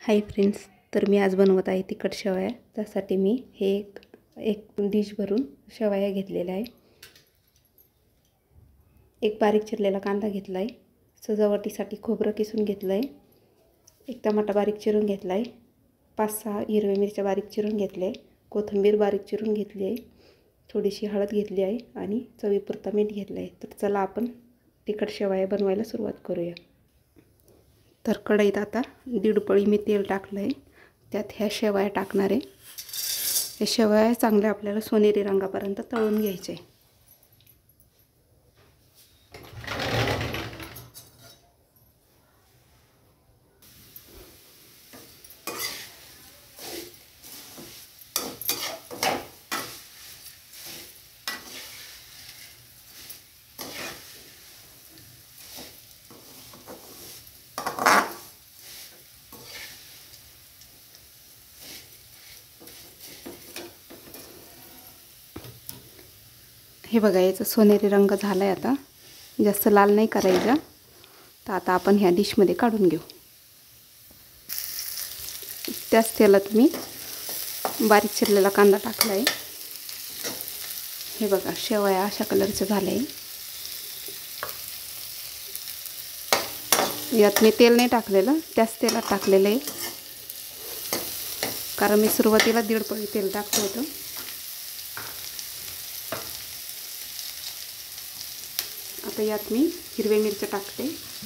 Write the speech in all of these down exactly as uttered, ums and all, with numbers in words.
Hi friends, तर मी आज बनवत आहे तिखट शेवया। त्यासाठी मी हे एक एक डिश भरून शेवया घेतलेल्या आहे। एक बारीक चिरलेला कांदा घेतला आहे, सजावटीसाठी खोबरं किसून घेतलं आहे, एक टमाटा बारीक चिरून घेतला आहे, पाच सहा हिरव्या मिरच्या बारीक चिरून घेतले, कोथिंबीर बारीक चिरून घेतली आहे, थोडीशी हळद घेतली आहे आणि चवीपुरता मीठ घेतलं आहे। तर चला आपण तिखट शेवया बनवायला सुरुवात करूया। तर कढईत आता दीड पळी मी तेल टाकलं आहे, त्यात ह्या शेवया टाकणार आहे। हे शेवया चांगल्या आपल्याला सोनेरी रंगापर्यंत तळून घ्यायचे। हे बघा, याचा सोनेरी रंग झाला आहे। आता जास्त लाल नाही करायचा। तर आता आपण ह्या डिशमध्ये काढून घेऊ। त्याच तेलात मी बारीक चिरलेला कांदा टाकला आहे। हे बघा, शेवया अशा कलरचे झाले आहे। यात मी तेल नाही टाकलेलं, त्याच तेलात टाकलेलं आहे, कारण मी सुरुवातीला दीड पळी तेल टाकलं होतं। आता यात मी हिरव्या मिरच्या टाकते।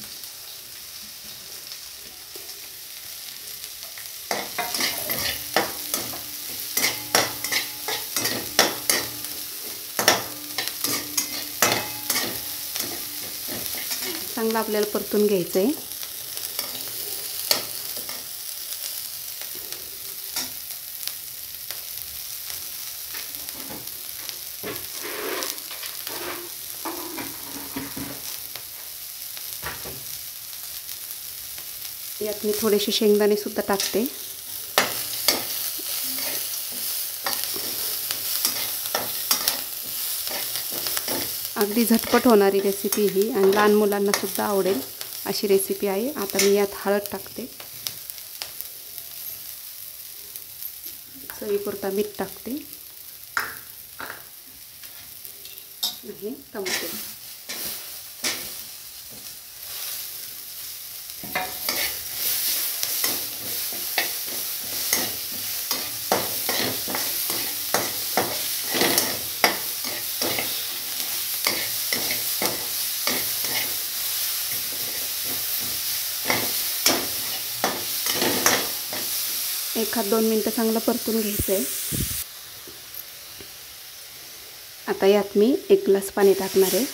चांगलं आपल्याला परतून घ्यायचं आहे। यात मी थोडेसे शेंगदाणे सुद्धा टाकते। अगदी झटपट होणारी रेसिपी ही आणि लहान मुलांना सुद्धा आवडेल अशी रेसिपी आहे। आता मी यात हळद टाकते, चवीपुरता मीठ टाकते आणि टमाटे। एखाद दोन मिनटं चांगलं परतून घ्यायचं आहे। आता यात मी एक ग्लास पाणी टाकणार आहे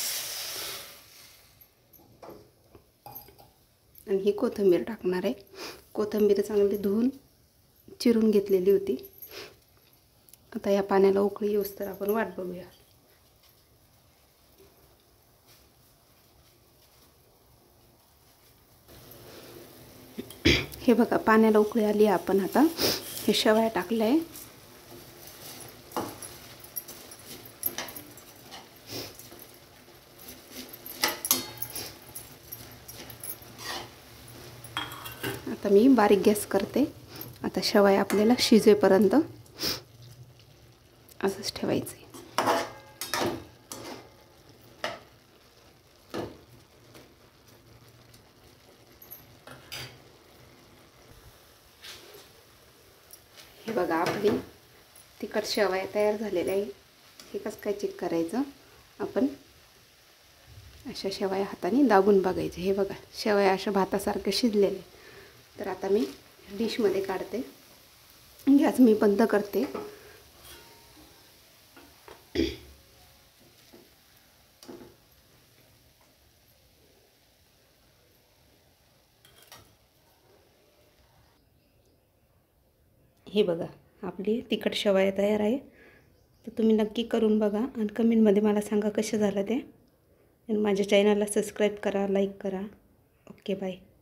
आणि ही कोथिंबीर टाकणार आहे। कोथिंबीर चांगली धुवून चिरून घेतलेली होती। आता या पाण्याला उकळी येऊस तर आपण वाट बघूया। हे बघा, पाण्याला उकळी आली। आपण आता हे शेवया टाकले आहे। आता मी बारीक गॅस करते। आता शेवया आपल्याला शिजेपर्यंत असंच ठेवायचं। हे बघा, आपली तिखट शेवया तयार झालेली आहे। हे कसं काय चेक करायचं, आपण अशा शेवया हाताने दाबून बघायचे। हे बघा, शेवया अशा भातासारखे शिजलेले। तर आता मी डिशमध्ये काढते, गॅस मी बंद करते। हे बघा, आपली तिखट शेवया तयार आहे। तर तुम्ही नक्की करून बघा आणि कमेंटमध्ये मला सांगा कसं झालं ते। आणि माझ्या चॅनलला सबस्क्राईब करा, लाईक करा। Okay, bye.